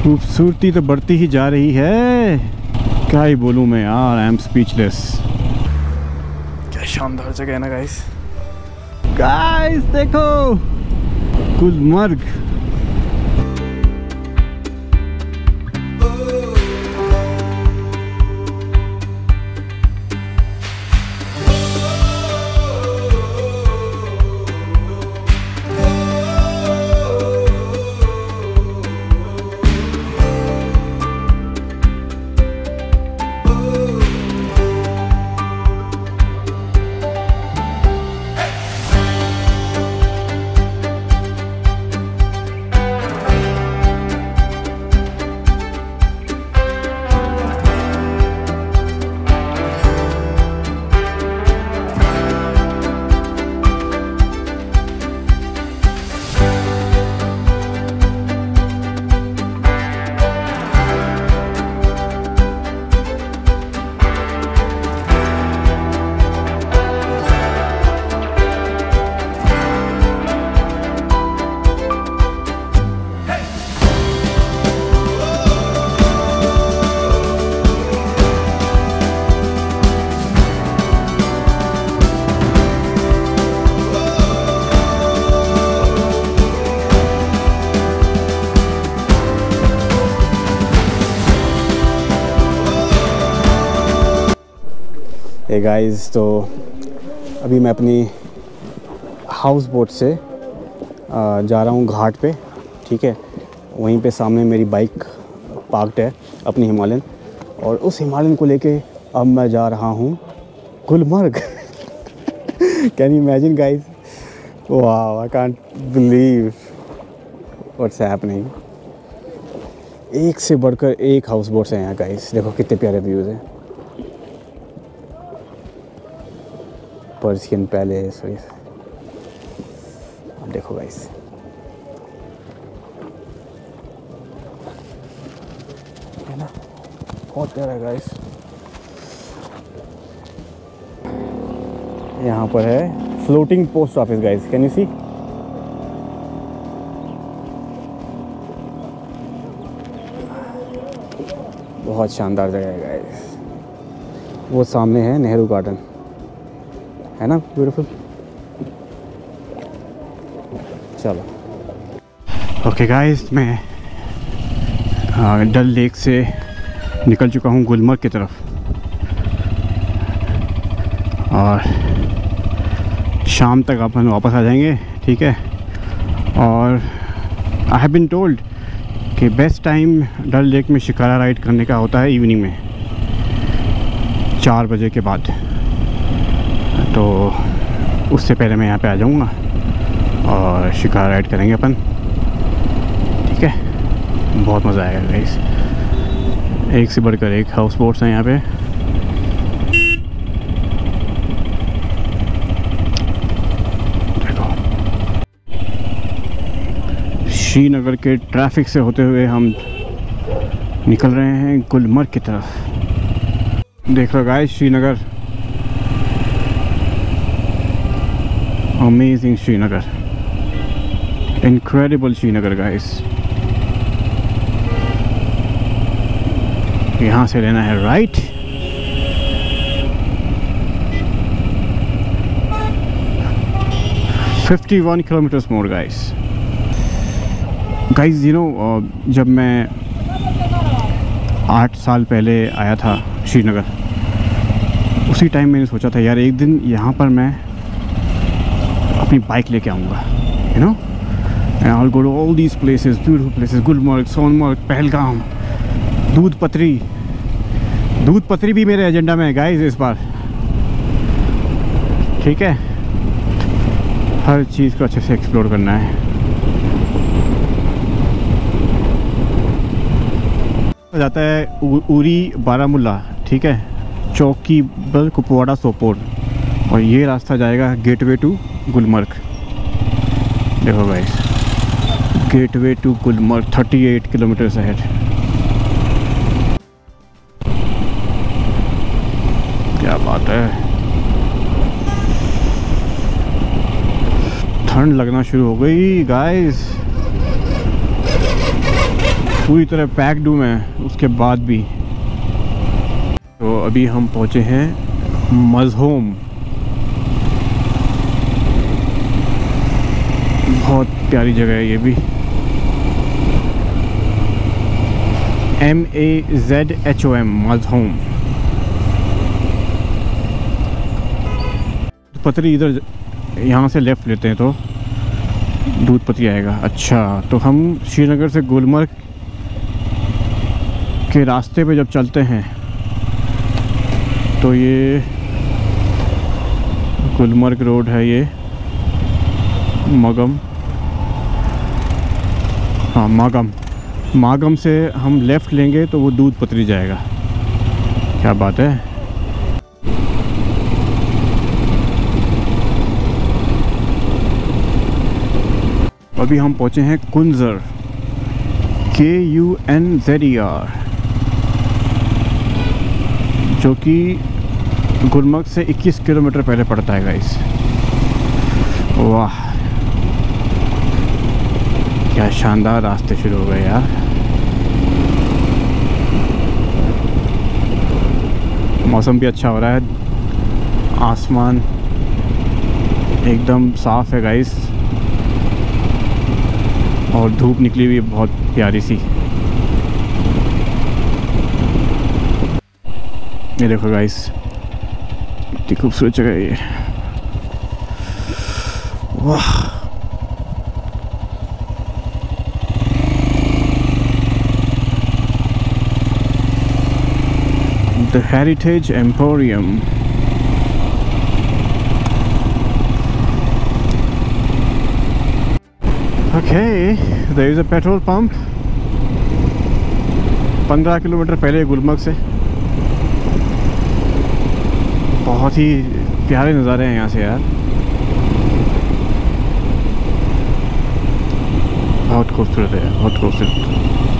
खूबसूरती तो बढ़ती ही जा रही है, क्या ही बोलूँ मैं यार, आई एम स्पीचलेस। क्या शानदार जगह है ना गाइस। गाइस देखो गुलमर्ग। हे गाइस, तो अभी मैं अपनी हाउस बोट से जा रहा हूँ घाट पे, ठीक है। वहीं पे सामने मेरी बाइक पार्क्ड है अपनी हिमालयन, और उस हिमालयन को लेके अब मैं जा रहा हूँ Gulmarg. Can you imagine guys? वाह, I can't believe what's happening. एक से बढ़कर एक हाउस बोट्स हैं यहाँ गाइस। देखो कितने प्यारे व्यूज़ हैं। पर्शियन पैलेस, अब देखो गाइस, है ना, बहुत प्यारा है गाइस। यहाँ पर है floating post office guys, can you see? बहुत शानदार जगह है गाइस। वो सामने है नेहरू गार्डन, है ना, ब्यूटीफुल। चलो ओके गाइस, मैं डल लेक से निकल चुका हूँ गुलमर्ग की तरफ, और शाम तक अपन वापस आ जाएंगे, ठीक है। और आई हैव बीन टोल्ड कि बेस्ट टाइम डल लेक में शिकारा राइड करने का होता है इवनिंग में 4 बजे के बाद, तो उससे पहले मैं यहाँ पे आ जाऊँगा और शिकारा राइड करेंगे अपन, ठीक है। बहुत मज़ा आएगा गाइस। एक से बढ़कर एक हाउस बोट्स हैं यहाँ पे। देखो, श्रीनगर के ट्रैफिक से होते हुए हम निकल रहे हैं गुलमर्ग की तरफ। देख लो guys, Srinagar, amazing Srinagar, incredible Srinagar guys. यहाँ से लेना है right, $51 kilometres more guys. Guys you know, जब मैं 8 साल पहले आया था श्रीनगर, उसी टाइम मैंने सोचा था यार एक दिन यहाँ पर मैं अपनी बाइक लेके आऊँगा, you know, and I will go to all these places, beautiful places, Gulmarg, Sonmarg, Pahalgam, Doodh Pathri भी मेरे एजेंडा में है गाइस इस बार, ठीक है। हर चीज़ को अच्छे से एक्सप्लोर करना है। जाता है उरी बारामूला, ठीक है, चौकी बल कुपवाड़ा सोपोर, और ये रास्ता जाएगा गेटवे टू गुलमर्ग। देखो guys, gateway to Gulmarg 38 kilometres ahead. क्या बात है, ठंड लगना शुरू हो गई गाइस। पूरी तरह पैक्ड हूँ मैं उसके बाद भी। तो अभी हम पहुँचे हैं मज़होम। बहुत प्यारी जगह है ये भी। MAZHOM मज़होम। पतरी इधर यहाँ से लेफ़्ट लेते हैं तो दूध पतरी आएगा। अच्छा, तो हम श्रीनगर से गुलमर्ग के रास्ते पे जब चलते हैं तो ये गुलमर्ग रोड है, ये मगम, हाँ मागम से हम लेफ़्ट लेंगे तो वो दूध पतरी जाएगा। क्या बात है। अभी हम पहुँचे हैं कुंजर, KUNZER, जो कि गुलमर्ग से 21 किलोमीटर पहले पड़ता है गाइस। वाह, क्या शानदार रास्ते शुरू हो गए यार। मौसम भी अच्छा हो रहा है, आसमान एकदम साफ़ है गाइस, और धूप निकली हुई बहुत प्यारी सी। ये देखो गाइस, कितनी खूबसूरत जगह है ये। वाह, The Heritage Emporium. Okay, there is a petrol pump 15 kilometre पहले गुलमर्ग से। बहुत ही प्यारे नज़ारे हैं यहाँ से यार, बहुत खूबसूरत है, बहुत खूबसूरत।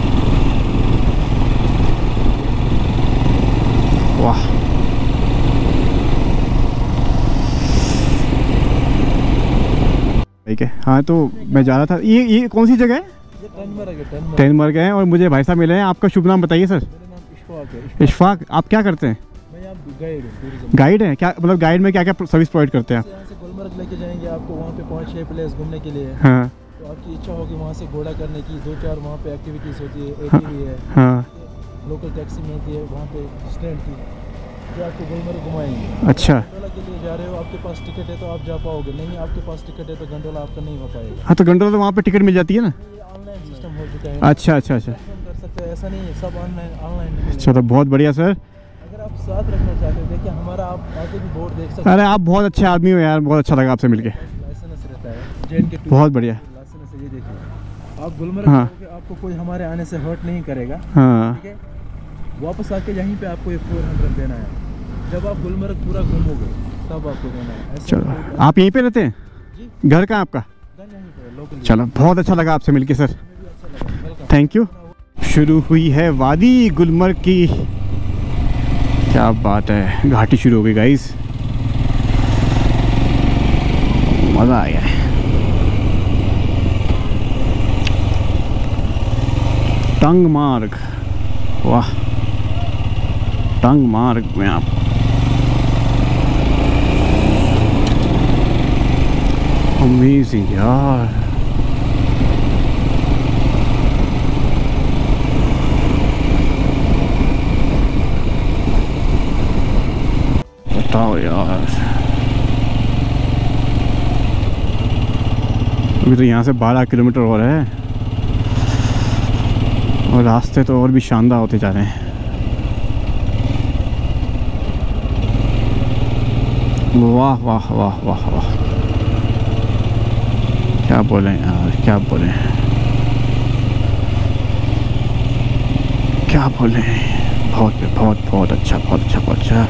वाह, ठीक है। हाँ, तो मैं जा रहा था, ये कौन सी जगह है? टेनमर्ग है। और मुझे भाई साहब मिले हैं। आपका शुभ नाम बताइए सर। मेरा नाम इशफाक। आप क्या करते हैं? मैं यहाँ गाइड हूँ। गाइड है क्या? मतलब गाइड में क्या क्या सर्विस प्रोवाइड करते हैं आप? यहाँ से गुलमर्ग लेके जाएंगे आपको, वहाँ पे 5-6 प्लेस घूमने के लिए। हाँ, तो आपकी इच्छा होगी वहाँ से घोड़ा करने की, 2-4 वहाँ पे एक्टिविटीज़ होती है। ATV है, हाँ, लोकल टैक्सी मिलती है वहाँ पे स्टैंड की, जो आपको गुलमर्ग घुमाएंगे। अच्छा। गंडोला के लिए जा रहे हो, आपके पास टिकट है तो आप जा पाओगे, नहीं आपके पास टिकट है तो गंडोला आपका नहीं हो पाएगा। हाँ, तो गंडोला तो वहाँ पे टिकट मिल जाती है ना? ये ऑनलाइन सिस्टम हो चुका है। अच्छा अच्छा अच्छा, कर सकते हैं, ऐसा नहीं है, सब ऑनलाइन। चलो बहुत बढ़िया सर। अगर आप साथ रखना चाहते हो, देखिए हमारा आप आगे भी बोर्ड देख सकते हैं। अरे आप बहुत अच्छे आदमी हो यार, बहुत अच्छा लगा आपसे मिलके। लाइसेंस रहता है JNK टूर, बहुत बढ़िया। लाइसेंस है, ये देखिए आप गुलमर्ग हाँ। जाओगे, आपको कोई हमारे आने से हर्ट नहीं करेगा। हाँ, ठीक है, वापस आके यहीं पे आपको ये 400 देना है। जब आप गुलमर्ग पूरा घूमोगे तब आपको देना है। ऐसा चलो कोई- आप यहीं पे रहते हैं? जी, घर कहाँ आपका? घर यहीं पे है, लोकल। चलो बहुत अच्छा लगा आपसे मिलके सर, हमें भी अच्छा लगा। वेलकम। Thank you. शुरू हुई है वादी गुलमर्ग की। क्या बात है, घाटी शुरू हो गई गाइस, मज़ा आ गया है। टंग मार्ग, वाह, टंग मार्ग में आप अमेजिंग यार। बताओ यार, अभी तो यहाँ से 12 किलोमीटर और है और रास्ते तो और भी शानदार होते जा रहे हैं। वाह वाह वाह वाह वाह, क्या बोलें यार, क्या बोलें, क्या बोलें। बहुत बहुत बहुत अच्छा, बहुत अच्छा, बहुत अच्छा।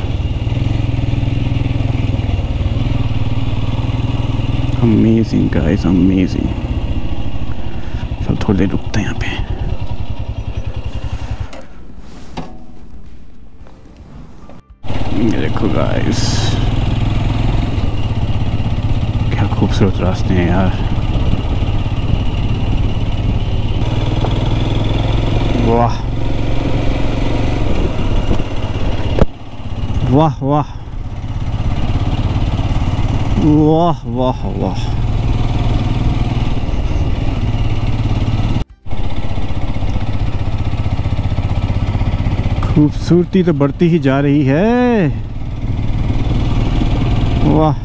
Amazing guys, amazing. चल थोड़ी देर रुकते हैं यहाँ पे। ये देखो गाइस, क्या खूबसूरत रास्ते हैं यार। वाह वाह वाह वाह वाह वाह। खूबसूरती तो बढ़ती ही जा रही है। वाह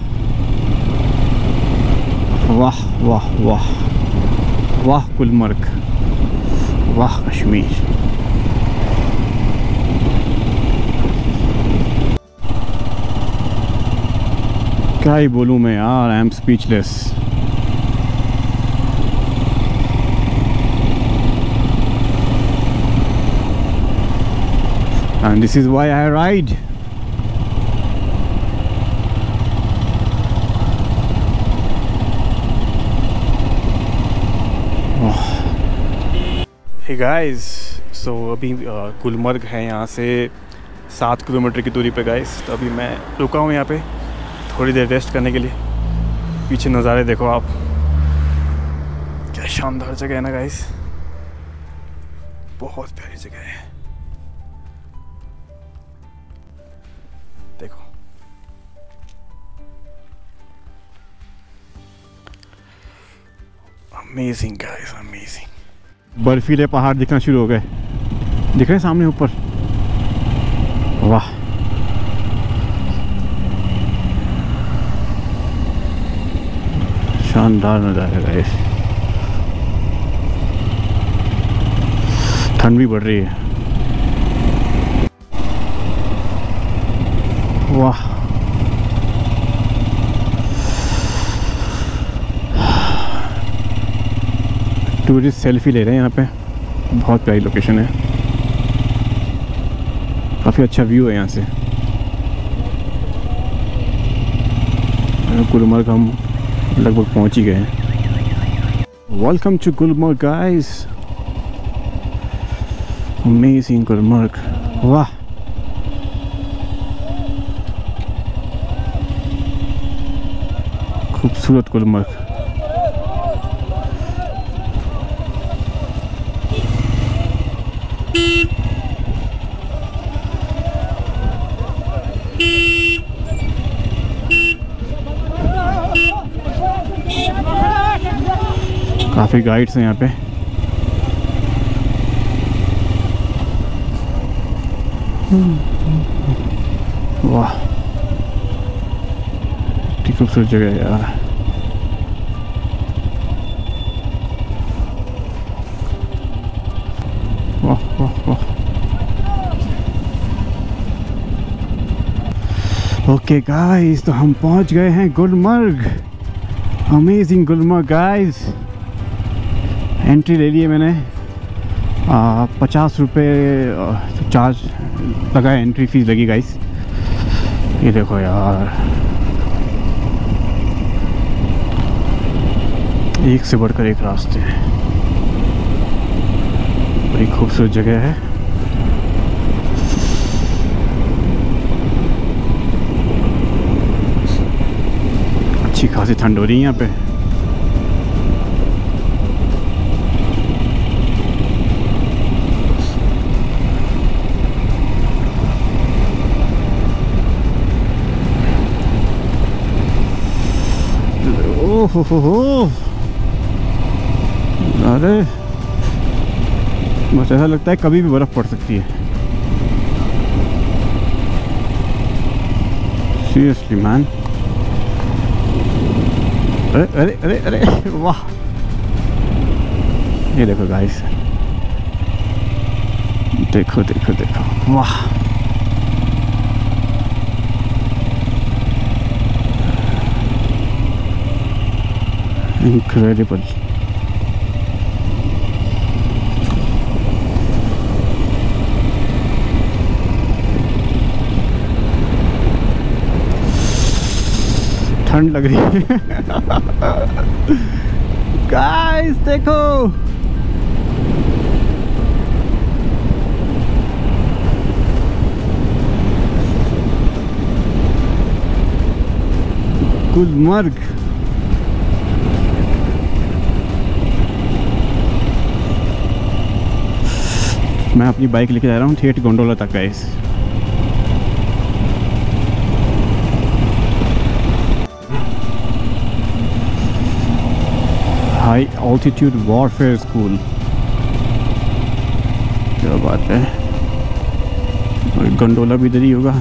वाह वाह वाह वाह गुलमर्ग, वाह कश्मीर। क्या ही बोलूँ मैं यार, I am speechless. And this is why I ride. Hey guys, so अभी गुलमर्ग है यहाँ से 7 किलोमीटर की दूरी पे गाइस। तो अभी मैं रुका हूँ यहाँ पे थोड़ी देर रेस्ट करने के लिए। पीछे नज़ारे देखो आप, क्या शानदार जगह है ना गाइस, बहुत प्यारी जगह है। देखो अमेजिंग गाइस, अमेजिंग। बर्फीले पहाड़ दिखना शुरू हो गए, दिख रहे हैं सामने ऊपर। वाह शानदार नज़ारा गाइस। ठंड भी बढ़ रही है। वाह टूरिस्ट सेल्फी ले रहे हैं यहाँ पे, बहुत प्यारी लोकेशन है, काफ़ी अच्छा व्यू है यहाँ से। गुलमर्ग हम लगभग पहुँच ही गए हैं। Welcome to Gulmarg guys, amazing Gulmarg. वाह खूबसूरत गुलमर्ग। काफ़ी गाइड्स हैं यहाँ पे। वाह कितनी खूबसूरत जगह है यार। वाह वाह वाह। ओके गाइस, तो हम पहुंच गए हैं Gulmarg. Amazing Gulmarg guys. Entry ले लिए मैंने, 50 रुपये चार्ज लगा, एंट्री फीस लगी गाइस। ये देखो यार, एक से बढ़कर एक रास्ते हैं, बड़ी खूबसूरत जगह है। अच्छी खासी ठंड हो रही है यहाँ पे। हो अरे बस ऐसा लगता है कभी भी बर्फ़ पड़ सकती है। Seriously man. अरे अरे अरे अरे वाह, ये देखो गाइस, देखो देखो देखो, वाह इनक्रेडिबल। ठंड लग रही है गाइस, देखो गुलमर्ग। मैं अपनी बाइक लेके जा रहा हूँ ठेठ गोंडोला तक guys. High altitude warfare school, क्या बात है। और गोंडोला भी इधर ही होगा।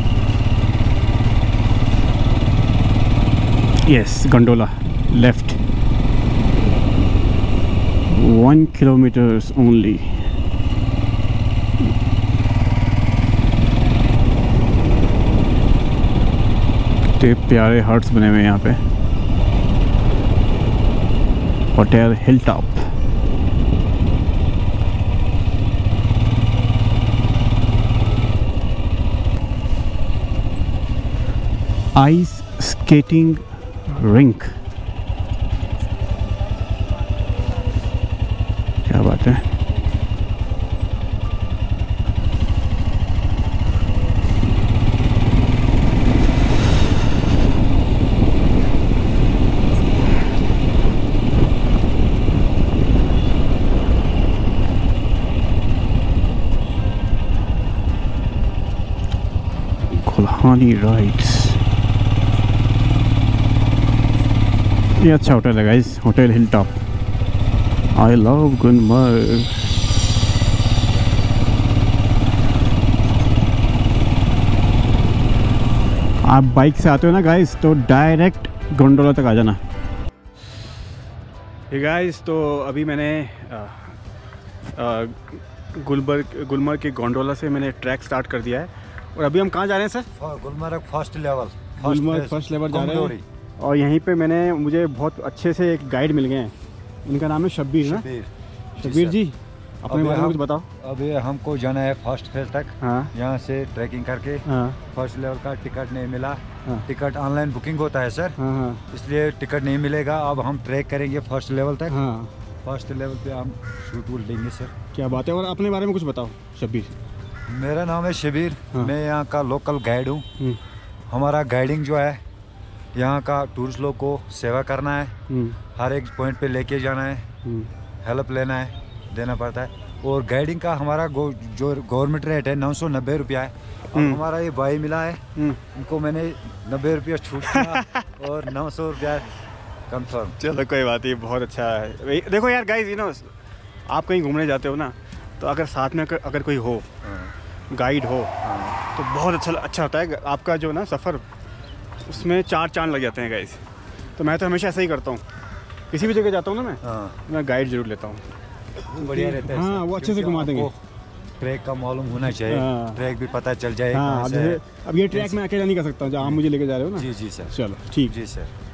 Yes, gondola left, 1 kilometers only। कितने प्यारे हट्स बने हुए हैं यहाँ पे। Hotel Hilltop. Ice skating rink, क्या बात है। गुलहानी राइड्स, ये अच्छा होटल है guys, hotel Hilltop. I love Gulmarg. आप बाइक से आते हो ना गाइस तो डायरेक्ट गोंडोला तक आ जाना। ये गाइस तो अभी मैंने गुलमर्ग के गोंडोला से मैंने ट्रैक स्टार्ट कर दिया है। और अभी हम कहाँ जा रहे हैं sir? Gulmarg first level, Gulmarg first level जा रहे हैं। और यहीं पे मुझे बहुत अच्छे से एक गाइड मिल गए हैं, इनका नाम है शब्बीर ना? शब्बीर जी, अपने बारे में कुछ बताओ। अभी हमको जाना है फर्स्ट फेज तक। हाँ। यहाँ से ट्रैकिंग करके। हाँ। फर्स्ट लेवल का टिकट नहीं मिला। हाँ। टिकट ऑनलाइन बुकिंग होता है सर। हाँ हाँ। इसलिए टिकट नहीं मिलेगा। अब हम ट्रैक करेंगे फर्स्ट लेवल तक। हाँ। फर्स्ट लेवल पे हम शूट वूट लेंगे सर। क्या बात है। और अपने बारे में कुछ बताओ शब्बीर। मेरा नाम है शब्बीर। हाँ। मैं यहाँ का लोकल गाइड हूँ। हमारा गाइडिंग जो है, यहाँ का टूरिस्ट लोग को सेवा करना है, हर एक पॉइंट पे लेके जाना है, हेल्प लेना है, देना पड़ता है। और गाइडिंग का हमारा जो गवर्नमेंट रेट है 990 रुपया है। और हमारा ये भाई मिला है, उनको मैंने 90 रुपया छूट किया और 900 रुपया कंफर्म। चलो कोई बात नहीं, बहुत अच्छा है। देखो यार गाइस, आप कहीं घूमने जाते हो ना, तो अगर साथ में अगर कोई हो, गाइड हो, तो बहुत अच्छा होता है आपका जो ना सफ़र, उसमें 4 चांद लग जाते हैं गाइस। तो मैं तो हमेशा ऐसा ही करता हूँ, किसी भी जगह जाता हूँ ना मैं गाइड जरूर लेता हूँ। बढ़िया रहता है। हाँ, वो अच्छे से घुमा देंगे। ट्रैक का मालूम होना चाहिए। ट्रैक भी पता चल जाए। अब ये ट्रैक मैं अकेला नहीं कर सकता हूँ, जहाँ आप मुझे लेके जा रहे हो ना। जी जी सर। चलो ठीक। जी सर।